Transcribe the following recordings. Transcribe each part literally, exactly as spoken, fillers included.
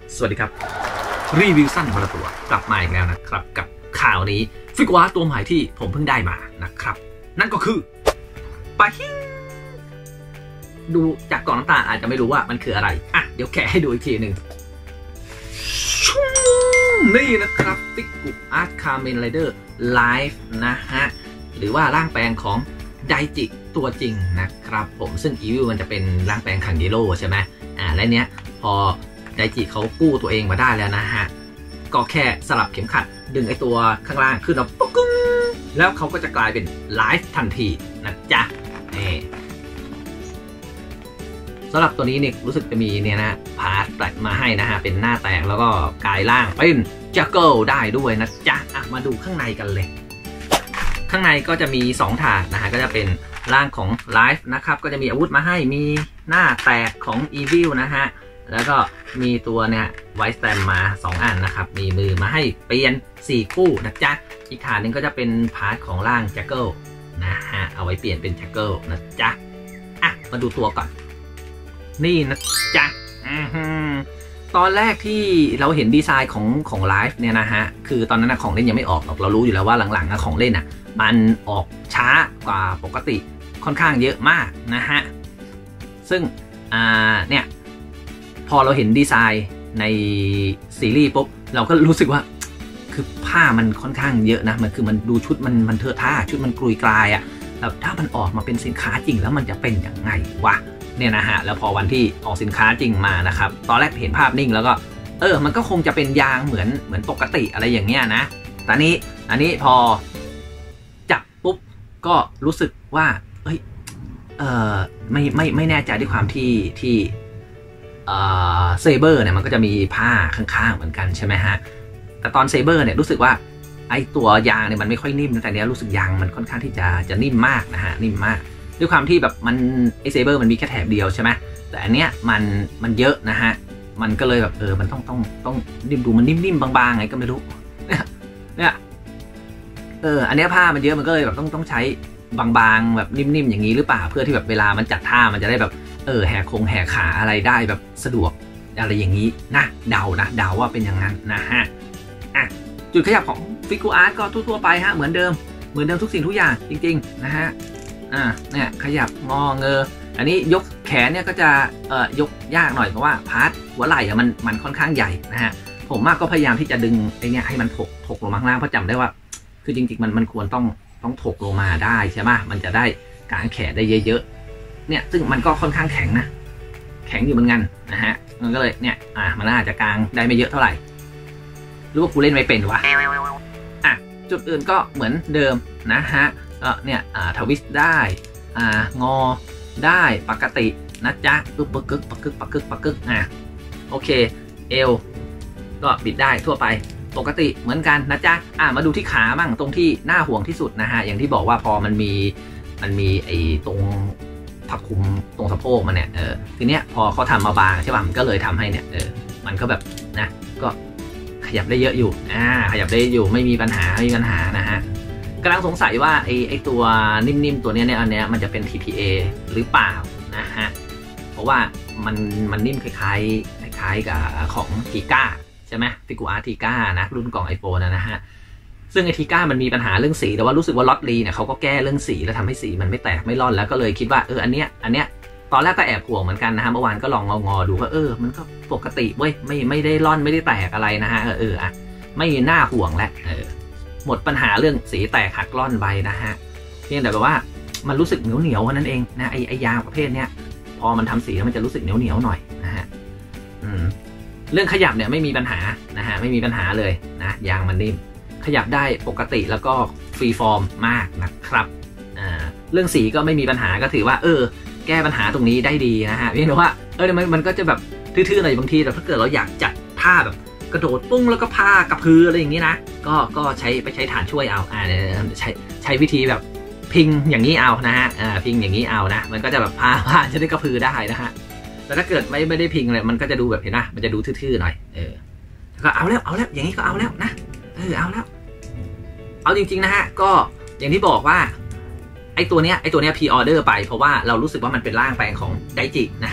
สวัสดีครับรีวิวสั้นวันละตัวกลับมาอีกแล้วนะครับกับข่าวนี้ฟิกวาตัวใหม่ที่ผมเพิ่งได้มานะครับนั่นก็คือปาฮิดูจากกล่องน้ำตาลอาจจะไม่รู้ว่ามันคืออะไรอ่ะเดี๋ยวแกะให้ดูอีกทีหนึ่งนี่นะครับฟิกกุอาร์ตคาเมนไรเดอร์ไลฟ์นะฮะหรือว่าร่างแปลงของไดจิตัวจริงนะครับผมซึ่งอีวิวมันจะเป็นร่างแปลงคังเยโร่ใช่ไหมอ่าและเนี้ยพอไดจิเขากู้ตัวเองมาได้แล้วนะฮะก็แค่สลับเข็มขัดดึงไอตัวข้างล่างขึ้นแล้วปุ๊กกึ้งแล้วเขาก็จะกลายเป็นไลฟ์ทันทีนะจ๊ะนี่สำหรับตัวนี้เนี่ยรู้สึกจะมีเนี่ยนะพาร์ทแตกมาให้นะฮะเป็นหน้าแตกแล้วก็กลายร่างเป็นจักเกิลได้ด้วยนะจ๊ะอ่ะมาดูข้างในกันเลยข้างในก็จะมีสองถาดนะฮะก็จะเป็นร่างของไลฟ์นะครับก็จะมีอาวุธมาให้มีหน้าแตกของอีวิลนะฮะแล้วก็มีตัวเนี่ยไวท์สแตมมาสองอันนะครับมีมือมาให้เปลี่ยนสี่คู่นะจ๊ะอีกถาดนึงก็จะเป็นพาร์ทของร่างแจ็คเกิลนะฮะเอาไว้เปลี่ยนเป็นแจ็คเกิลนะจ๊ะอ่ะมาดูตัวก่อนนี่นะจ๊ะตอนแรกที่เราเห็นดีไซน์ของของไลฟ์เนี่ยนะฮะคือตอนนั้นของเล่นยังไม่ออกหรอกเรารู้อยู่แล้วว่าหลังๆของเล่นอ่ะมันออกช้ากว่าปกติค่อนข้างเยอะมากนะฮะซึ่งอ่าเนี่ยพอเราเห็นดีไซน์ในซีรีส์ปุ๊บเราก็รู้สึกว่าคือผ้ามันค่อนข้างเยอะนะมันคือมันดูชุดมันมันเทอะท่าชุดมันกรุยกลายอะ่ะแล้วถ้ามันออกมาเป็นสินค้าจริงแล้วมันจะเป็นยังไงวะเนี่ยนะฮะแล้วพอวันที่ออกสินค้าจริงมานะครับตอนแรกเห็นภาพนิ่งแล้วก็เออมันก็คงจะเป็นยางเหมือนเหมือนปกติอะไรอย่างเงี้ยนะแต่นี้อันนี้พอจับปุ๊บก็รู้สึกว่าเอ้ยเออไม่ไม่ไม่แน่ใจด้วยความที่ที่เซเบอร์เนี่ยมันก็จะมีผ้าข้างๆเหมือนกันใช่ไหมฮะแต่ตอนเซเบอร์เนี่ยรู้สึกว่าไอตัวยางเนี่ยมันไม่ค่อยนิ่มแต่เนี้ยรู้สึกยางมันค่อนข้างที่จะจะนิ่มมากนะฮะนิ่มมากด้วยความที่แบบมันไอเซเบอร์มันมีแค่แถบเดียวใช่ไหมแต่อันเนี้ยมันมันเยอะนะฮะมันก็เลยแบบเออมันต้องต้องต้องนิ่มดูมันนิ่มๆบางๆไงก็ไม่รู้เนี่ยเนี่ยเอออันเนี้ยผ้ามันเยอะมันก็เลยแบบต้องต้องใช้บางๆแบบนิ่มๆอย่างนี้หรือเปล่าเพื่อที่แบบเวลามันจัดท่ามันจะได้แบบเออแหกคงแหกขาอะไรได้แบบสะดวกอะไรอย่างนี้นะเดานะเดาว่าเป็นอย่างนั้นนะฮะอ่ะจุดขยับของฟิกกูอาร์ตก็ทั่วๆไปฮะเหมือนเดิมเหมือนเดิมทุกสิ่งทุกอย่างจริงๆนะฮะอ่าเนี่ยขยับงอเงออันนี้ยกแขนเนี่ยก็จะเอ่อยกยากหน่อยเพราะว่าพาร์ทหัวไหล่อะมันมันค่อนข้างใหญ่นะฮะผมมากก็พยายามที่จะดึงไอเนี้ยให้มันถกถกลงมาข้างล่างเพราะจำได้ว่าคือจริงๆมันมันควรต้องต้องถกลงมาได้ใช่ไหมมันจะได้กางแขนได้เยอะๆเนี่ยซึ่งมันก็ค่อนข้างแข็งนะแข็งอยู่เหมือนกันนะฮะมันก็เลยเนี่ยอ่ะมันน่าจะกางได้ไม่เยอะเท่าไหร่หรือว่ากูเล่นไม่เป็นวะอ่ะจุดอื่นก็เหมือนเดิมนะฮะก็เนี่ยอ่าทวิสต์ได้อ่างอได้ปกตินะจ๊ะอึบปะกึกปะกึกปะกึกปะกึกอ่ะโอเคเอวก็บิดได้ทั่วไปปกติเหมือนกันนะจ๊ะอ่ะมาดูที่ขาบ้างตรงที่น่าห่วงที่สุดนะฮะอย่างที่บอกว่าพอมันมีมันมีไอ้ตรงผักคุมตรงสะโพกมันเนี่ยเออทีเนี้ยพอเขาทำมาบางใช่ป่ะมันก็เลยทำให้เนี่ยเออมันก็แบบนะก็ขยับได้เยอะอยู่อ่าขยับได้อยู่ไม่มีปัญหาไม่มีปัญหานะฮะกำลังสงสัยว่าไอ้ไอ้ตัวนิ่มๆตัวเนี้ยเนี่ยอันเนี้ยมันจะเป็น ที พี เอ หรือเปล่านะฮะเพราะว่ามันมันนิ่มคล้ายๆคล้ายๆกับของทีก้าใช่ไหมฟิกูอาร์ทีก้านะรุ่นกล่อง ไอโฟน นะฮะซึ่งไอทีก้ามันมีปัญหาเรื่องสีแต่ว่ารู้สึกว่าล็อตลีเนี่ยเขาก็แก้เรื่องสีแล้วทำให้สีมันไม่แตกไม่ร่อนแล้วก็เลยคิดว่าเอออันเนี้ยอันเนี้ยตอนแรกก็แอบห่วงเหมือนกันนะฮะเมื่อวานก็ลองงอๆดูก็เออมันก็ปกติเว้ยไม่ไม่ได้ร่อนไม่ได้แตกอะไรนะฮะเออเอออ่ะไม่น่าห่วงแล้วเออหมดปัญหาเรื่องสีแตกหักร่อนไปนะฮะเพียงแต่แบบว่ามันรู้สึกเหนียวเหนียวนั่นเองนะไอไอยางประเภทเนี้ยพอมันทำสีแล้วมันจะรู้สึกเหนียวเหนียวหน่อยนะฮะอืมเรื่องขยับเนี่ยไม่มีปัญหานะฮะไม่มีปัญหาเลยนะยางมันนิ่มขยับได้ปกติแล้วก็ฟรีฟอร์มมากนะครับอ่าเรื่องสีก็ไม่มีปัญหาก็ถือว่าเออแก้ปัญหาตรงนี้ได้ดีนะฮะเพียงแต่ว่าเออมันมันก็จะแบบทื่อๆหน่อยบางทีแต่ถ้าเกิดเราอยากจัดท่าแบบกระโดดปุ้งแล้วก็ผ้ากระพืออะไรอย่างนี้นะก็ก็ใช้ไปใช้ฐานช่วยเอาอ่าใช้ใช้วิธีแบบพิงอย่างนี้เอานะฮะอ่าพิงอย่างนี้เอานะมันก็จะแบบผ้าผ้าจะได้กระพือได้นะฮะแต่ถ้าเกิดไม่ไม่ได้พิงเลยมันก็จะดูแบบเห็นนะมันจะดูทื่อๆหน่อยเออก็เอาแล้วเอาแล้วอย่างนี้ก็เอาแล้วนะเออเอาแล้วเอาจริงๆนะฮะก็อย่างที่บอกว่าไอตัวเนี้ยไอตัวเนี้ยพรีออเดอร์ไปเพราะว่าเรารู้สึกว่ามันเป็นร่างแปลงของไดจินะฮะ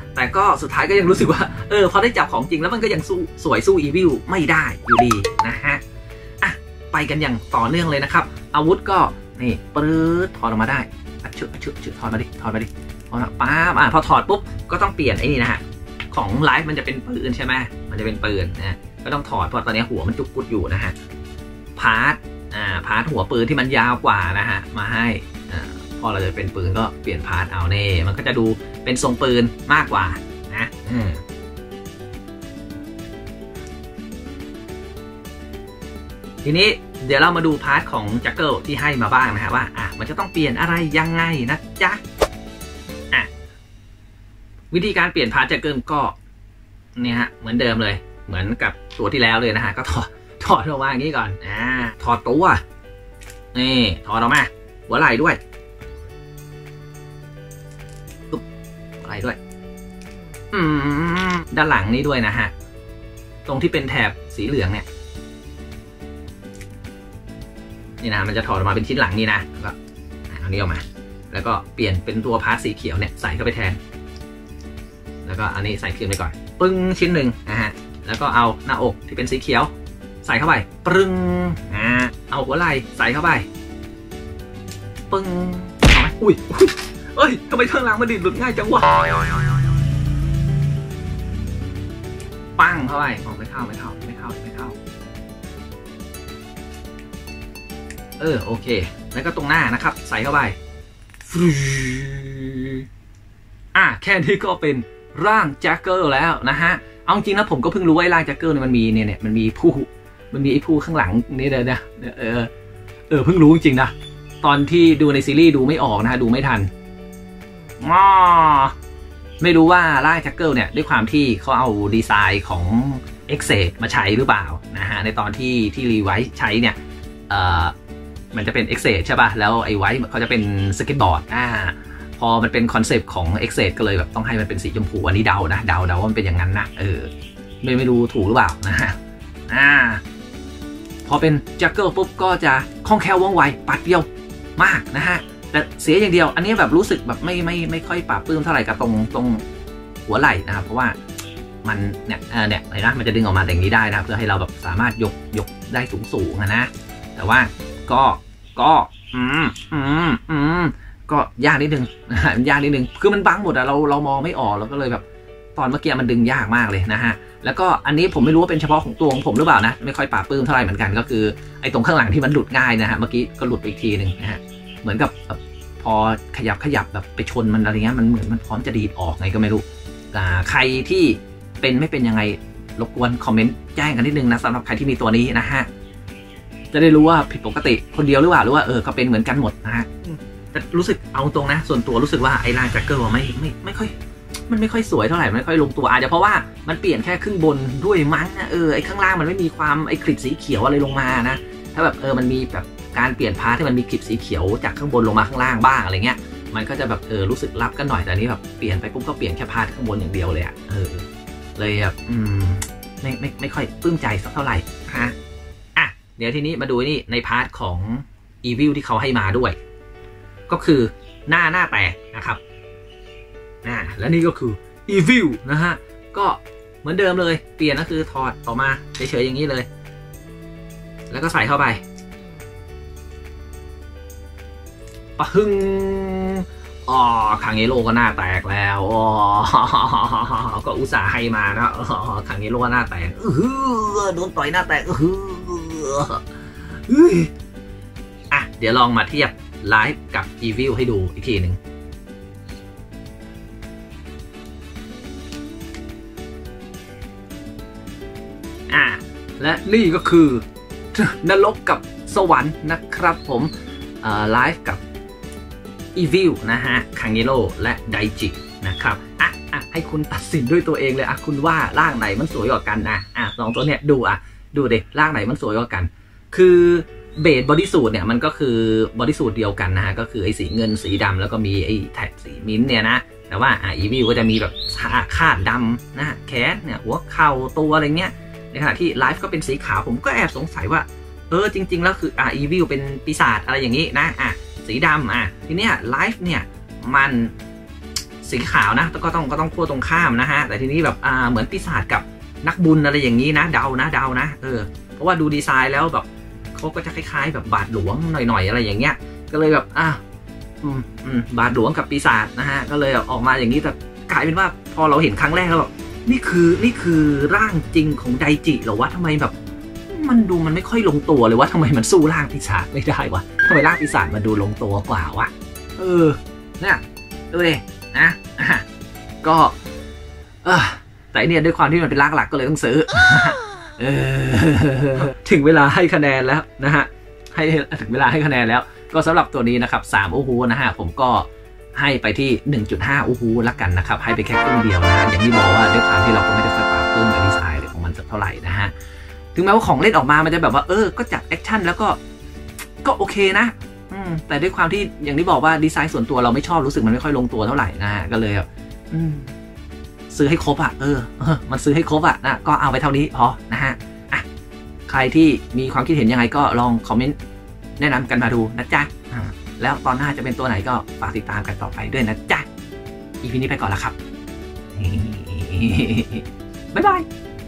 แต่ก็สุดท้ายก็ยังรู้สึกว่าเออพอได้จับของจริงแล้วมันก็ยังสู้สวยสู้อีวิลไม่ได้อยู่ดีนะฮะอ่ะไปกันอย่างต่อเนื่องเลยนะครับอาวุธก็นี่ปื๊ดถอดออกมาได้อัดชุดอัดชุดชุดถอดมาดิถอดมาดิถอดป้าอ่ะพอถอดปุ๊บก็ต้องเปลี่ยนไอ้นี่นะฮะของไลฟ์มันจะเป็นปืนใช่ไหมมันจะเป็นปืนนะก็ต้องถอดเพราะตอนนี้หัวมันจุกกุดอยู่นะฮะพาร์ทอ่าพาร์ทหัวปืนที่มันยาวกว่านะฮะมาให้อ่าพอเราจะเป็นปืนก็เปลี่ยนพาร์ทเอาเน่มันก็จะดูเป็นทรงปืนมากกว่านะอืมทีนี้เดี๋ยวเรามาดูพาร์ทของจักเกิลที่ให้มาบ้างนะฮะว่าอ่ะมันจะต้องเปลี่ยนอะไรยังไงนะจ๊ะอ่ะวิธีการเปลี่ยนพาร์ทจักเกิลก็เนี่ยฮะเหมือนเดิมเลยเหมือนกับตัวที่แล้วเลยนะฮะก็ถอดถอดออกมาอย่างนี้ก่อนอ่าถอดตัวนี่ถอดออกมาหัวไหล่ด้วยตุ๊บหัวไหล่ด้วยอืมด้านหลังนี้ด้วยนะฮะตรงที่เป็นแถบสีเหลืองเนี่ยนี่นะมันจะถอดออกมาเป็นชิ้นหลังนี่นะแล้วก็เอานี้ออกมาแล้วก็เปลี่ยนเป็นตัวพาร์ทสีเขียวเนี่ยใส่เข้าไปแทนแล้วก็อันนี้ใส่ขึ้นไปก่อนปึ้งชิ้นหนึ่งนะฮะแล้วก็เอาหน้าอกที่เป็นสีเขียวใส่เข้าไปปึ้งอ่าเอาหัวไหล่ใส่เข้าไปปึ้งเอาไหมอุ้ยเอ้ยทำไมข้างหลังมันดิดหลุดง่ายจังวะปั้งเข้าไปออกไม่เข้าไม่เข้าไม่เข้าไม่เข้าเออโอเคแล้วก็ตรงหน้านะครับใส่เข้าไปอ่ะแค่นี้ก็เป็นร่างแจ็คเกอร์แล้วนะฮะเอาจริงนะผมก็เพิ่งรู้ว่าร่างแจ็คเกอร์เนี่ยมันมีเนี่ยเนี่ยมันมีผู้มันมีไอ้ผู้ข้างหลังนี่เลยนะเออเออเพิ่งรู้จริงนะตอนที่ดูในซีรีส์ดูไม่ออกนะฮะดูไม่ทันอ๋อไม่รู้ว่าร่างแจ็คเกอร์เนี่ยด้วยความที่เขาเอาดีไซน์ของ เอ็กเซด มาใช้หรือเปล่านะฮะในตอนที่ที่รีไวซ์ใช้เนี่ยเอ่อมันจะเป็น เอ็กเซด ใช่ป่ะแล้วไอ้ไว้เขาจะเป็นสเก็ตบอร์ดอ่าพอมันเป็นคอนเซปต์ของ เอ็กเซด ก็เลยแบบต้องให้มันเป็นสีชมพูอันนี้เดานะเดาเดาว่ามันเป็นอย่างนั้นนะเออไม่ไม่รู้ถูกหรือเปล่านะฮะอ่าพอเป็นแจ็คเกิลปุ๊บก็จะคล่องแคล่วว่องไวปัดเดียวมากนะฮะแต่เสียอย่างเดียวอันนี้แบบรู้สึกแบบไม่ไม่ไม่ค่อยปราบปลื้มเท่าไหร่กับตรงตรงหัวไหล่นะครับเพราะว่ามันเนี่ยเออเนี่ยเห็นนะมันจะดึงออกมาอย่างนี้ได้นะเพื่อให้เราแบบสามารถยกยกได้สูงสูงนะแต่ว่าก็ก็อืมอืมอืมก็ยากนิดนึงนะฮะยากนิดนึงคือมันบังหมดอะเราเรามองไม่ออกแล้วก็เลยแบบตอนเมื่อกี้มันดึงยากมากเลยนะฮะแล้วก็อันนี้ผมไม่รู้ว่าเป็นเฉพาะของตัวของผมหรือเปล่านะไม่ค่อยปราบปลื้มเท่าไหร่เหมือนกันก็คือไอ้ตรงข้างหลังที่มันหลุดง่ายนะฮะเมื่อกี้ก็หลุดไปอีกทีหนึ่งนะฮะเหมือนกับพอขยับขยับแบบไปชนมันอะไรเงี้ยมันเหมือนมันพร้อมจะดีดออกไงก็ไม่รู้ใครที่เป็นไม่เป็นยังไงรบกวนคอมเมนต์แจ้งกันนิดนึงนะสำหรับใครที่มีตัวนี้นะฮะจะได้รู้ว่าผิดปกติคนเดียวหรือเปล่าหรือว่าเออก็เป็นเหมือนกันหมดนะฮะแต่รู้สึกเอาตรงนะส่วนตัวรู้สึกว่าไอ้ร่างแจ็คเกอร์ไม่ไม่ไม่ค่อยมันไม่ค่อยสวยเท่าไหร่ไม่ค่อยลงตัวอาจจะเพราะว่ามันเปลี่ยนแค่ครึ่งบนด้วยมั้งนะเออไอ้ข้างล่างมันไม่มีความไอ้คลิปสีเขียวอะไรลงมานะถ้าแบบเออมันมีแบบการเปลี่ยนพาร์ทที่มันมีคลิปสีเขียวจากข้างบนลงมาข้างล่างบ้างอะไรเงี้ยมันก็จะแบบเออรู้สึกรับกันหน่อยแต่นี้แบบเปลี่ยนไปปุ๊บก็เปลี่ยนแค่พาร์ทข้างบนอย่างเดียวเลยอะเออเลยแบบอืมไม่ไม่ไม่ค่อยปลื้มใจสักเท่าไหร่ฮะอ่ะเดี๋ยวทีนี้มาดูนี่ในพาร์ทของ Evil ที่เขาให้มาด้วยก็คือหน้าหน้าแตกนะครับอ่าและนี่ก็คือ Evil นะฮะก็เหมือนเดิมเลยเปลี่ยนก็คือถอดออกมาเฉยๆอย่างนี้เลยแล้วก็ใส่เข้าไปปะฮึ่งอ๋อคังเอโร่ก็หน้าแตกแล้วอ๋อก็อุตส่าห์ให้มานะอ๋อคังเอโร่หน้าแตกเออโดนต่อยหน้าแตกเอออ่ะเดี๋ยวลองมาเทียบไลฟ์กับ Evil ให้ดูอีกทีหนึ่งอ่ะและนี่ก็คือนรกกับสวรรค์นะครับผมไลฟ์กับ Evil นะฮะคังเอโร่และไดจินะครับอ่ะอ่ะให้คุณตัดสินด้วยตัวเองเลยอ่ะคุณว่าร่างไหนมันสวยกว่ากันนะอ่ะสองตัวเนี้ยดูอ่ะดูดิร่างไหนมันสวยกว่ากันคือเบสบอดี้สูทเนี่ยมันก็คือบอดี้สูทเดียวกันนะฮะก็คือไอ้สีเงินสีดำแล้วก็มีไอ้แท็กสีมิ้นเนี่ยนะแต่ว่าอ่ะ Evil ก็จะมีแบบคาดดำนะแขนเนี่ยหัวเข่าตัวอะไรเงี้ยในขณะที่ไลฟ์ก็เป็นสีขาวผมก็แอบสงสัยว่าเออจริงๆแล้วคืออ่ะ Evil เป็นปีศาจอะไรอย่างนี้นะอ่ะสีดำอ่ะทีเนี้ยไลฟ์เนี่ยมันสสีขาวนะก็ต้องก็ต้องขั้วตรงข้ามนะฮะแต่ทีนี้แบบอ่าเหมือนปีศาจกับนักบุญอะไรอย่างนี้นะเดานะเดานะเออเพราะว่าดูดีไซน์แล้วแบบเขาก็จะคล้ายๆแบบบาทหลวงหน่อยๆอะไรอย่างเงี้ยก็เลยแบบอ่ะอืมอืมบาทหลวงกับปีศาจนะฮะก็เลยออกมาอย่างนี้แต่กลายเป็นว่าพอเราเห็นครั้งแรกแล้วแบบนี่คือนี่คือร่างจริงของไดจิเหรอวะทำไมแบบมันดูมันไม่ค่อยลงตัวเลยว่าทำไมมันสู้ร่างปีศาจไม่ได้วะทำไมร่างปีศาจมันดูลงตัวกว่าวะเออเนี่ยดูดินะก็เออแต่เนี่ยด้วยความที่มันเป็นร่างหลักก็เลยต้องซื้อเออถึงเวลาให้คะแนนแล้วนะฮะให้ถึงเวลาให้คะแนนแล้วก็สำหรับตัวนี้นะครับสามโอ้โหนะฮะผมก็ให้ไปที่ หนึ่งจุดห้า โอ้โหละกันนะครับให้ไปแค่ครึ่งเดียวนะฮะอย่างที่บอกว่าด้วยความที่เราก็ไม่ได้ค่อยปราบปลื้มกับดีไซน์ของมันสักเท่าไหร่นะฮะถึงแม้ว่าของเล่นออกมามันจะแบบว่าเออก็จัดแอคชั่นแล้วก็ก็โอเคนะอืมแต่ด้วยความที่อย่างที่บอกว่าดีไซน์ส่วนตัวเราไม่ชอบรู้สึกมันไม่ค่อยลงตัวเท่าไหร่นะฮะก็เลยแบบอืมซื้อให้ครบอ่ะเออมันซื้อให้ครบอ่ะนะก็เอาไปเท่านี้พอนะฮะอ่ะใครที่มีความคิดเห็นยังไงก็ลองคอมเมนต์แนะนำกันมาดูนะจ๊ะแล้วตอนหน้าจะเป็นตัวไหนก็ฝากติดตามกันต่อไปด้วยนะจ๊ะ อี พี นี้ไปก่อนแล้วครับบ๊ายบาย